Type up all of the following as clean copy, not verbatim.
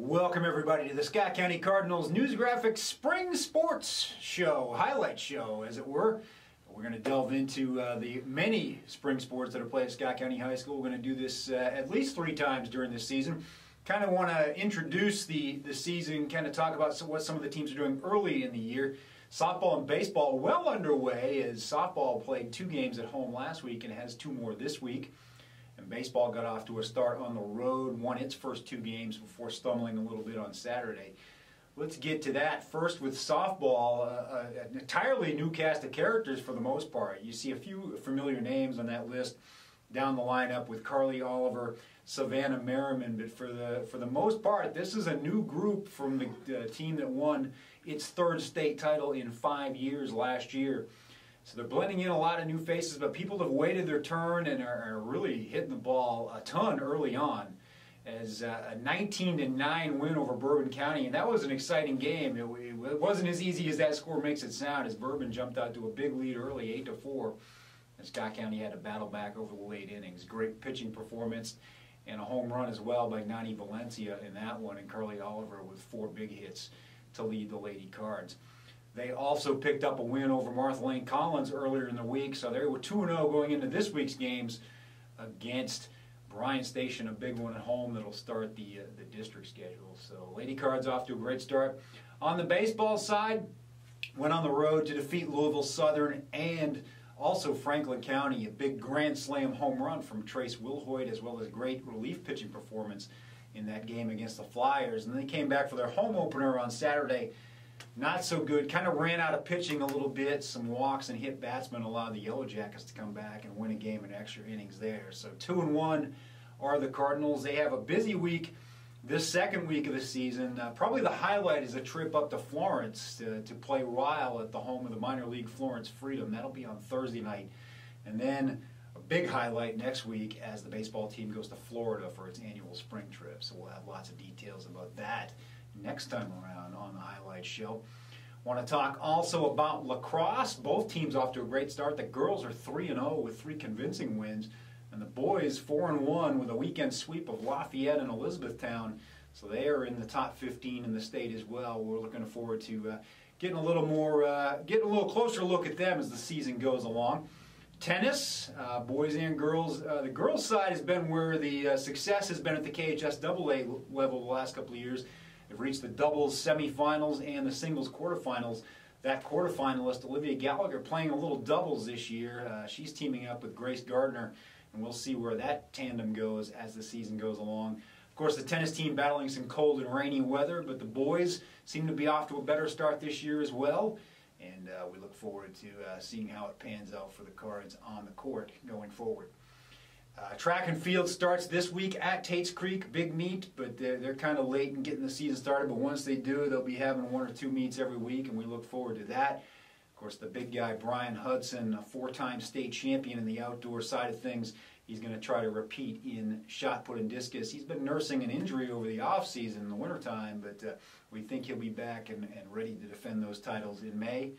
Welcome everybody to the Scott County Cardinals News Graphics Spring Sports Show, highlight show as it were. We're going to delve into the many spring sports that are played at Scott County High School. We're going to do this at least 3 times during this season. Kind of want to introduce the season, kind of talk about what some of the teams are doing early in the year. Softball and baseball well underway as softball played 2 games at home last week and has 2 more this week. And baseball got off to a start on the road, won its first 2 games before stumbling a little bit on Saturday. Let's get to that. First with softball, an entirely new cast of characters for the most part. You see a few familiar names on that list down the lineup with Carly Oliver, Savannah Merriman, but for the most part, this is a new group from the team that won its 3rd state title in 5 years last year. So they're blending in a lot of new faces, but people have waited their turn and are really hitting the ball a ton early on. As a 19-9 win over Bourbon County, and that was an exciting game. It wasn't as easy as that score makes it sound, as Bourbon jumped out to a big lead early, 8-4. And Scott County had to battle back over the late innings. Great pitching performance and a home run as well by Nani Valencia in that one, and Carly Oliver with 4 big hits to lead the Lady Cards. They also picked up a win over Martha Lane Collins earlier in the week, so they were 2-0 going into this week's games against Bryan Station, a big one at home that'll start the district schedule. So Lady Cards off to a great start. On the baseball side, went on the road to defeat Louisville Southern and also Franklin County. A big grand slam home run from Trace Wilhoit, as well as great relief pitching performance in that game against the Flyers. And then they came back for their home opener on Saturday. Not so good. Kind of ran out of pitching a little bit. Some walks and hit batsmen allowed the Yellow Jackets to come back and win a game in extra innings there. So 2-1 are the Cardinals. They have a busy week this second week of the season. Probably the highlight is a trip up to Florence to play Ryle at the home of the minor league Florence Freedom. That'll be on Thursday night. And then a big highlight next week as the baseball team goes to Florida for its annual spring trip. So we'll have lots of details about that next time around on the highlight show. Want to talk also about lacrosse. Both teams off to a great start. The girls are 3-0 with 3 convincing wins, and the boys 4-1 with a weekend sweep of Lafayette and Elizabethtown. So they are in the top 15 in the state as well. We're looking forward to getting a little closer look at them as the season goes along. Tennis, boys and girls. The girls' side has been where the success has been at the KHS AA level the last couple of years. They've reached the doubles semifinals and the singles quarterfinals. That quarterfinalist, Olivia Gallagher, playing a little doubles this year. She's teaming up with Grace Gardner, and we'll see where that tandem goes as the season goes along. Of course, the tennis team battling some cold and rainy weather, but the boys seem to be off to a better start this year as well. And we look forward to seeing how it pans out for the Cards on the court going forward. Track and field starts this week at Tates Creek, big meet, but they're kind of late in getting the season started. But once they do, they'll be having 1 or 2 meets every week, and we look forward to that. Of course, the big guy, Brian Hudson, a 4-time state champion in the outdoor side of things, he's going to try to repeat in shot put and discus. He's been nursing an injury over the off-season in the wintertime, but we think he'll be back and ready to defend those titles in May.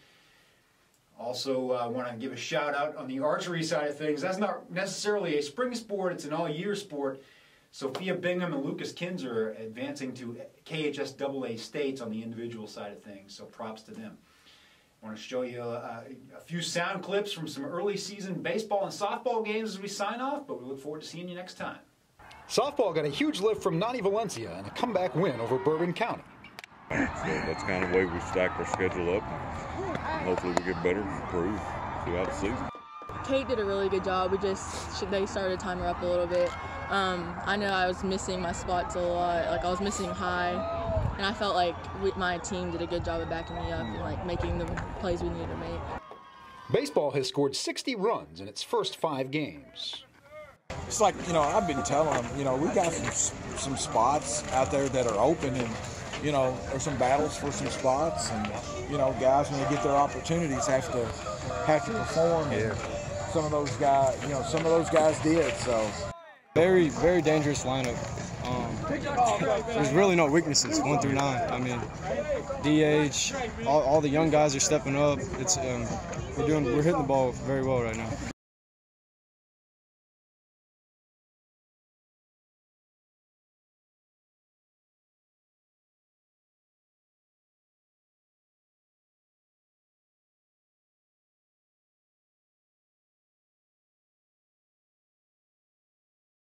Also, I want to give a shout out on the archery side of things. That's not necessarily a spring sport, it's an all-year sport. Sophia Bingham and Lucas Kinzer advancing to KHS AA states on the individual side of things, so props to them. I want to show you a few sound clips from some early season baseball and softball games as we sign off, but we look forward to seeing you next time. Softball got a huge lift from Nani Valencia and a comeback win over Bourbon County. So that's kind of the way we stacked our schedule up. Hopefully we get better and improve throughout the season. Kate did a really good job. They started to time her up a little bit. I know I was missing my spots a lot. Like I was missing high, and I felt like my team did a good job of backing me up and making the plays we needed to make. Baseball has scored 60 runs in its first 5 games. It's like, I've been telling them, we've got some spots out there that are open, and there's some battles for some spots, and guys when they get their opportunities have to perform. And some of those guys did. So very, very dangerous lineup. There's really no weaknesses 1 through 9. I mean, DH, all the young guys are stepping up. It's we're hitting the ball very well right now.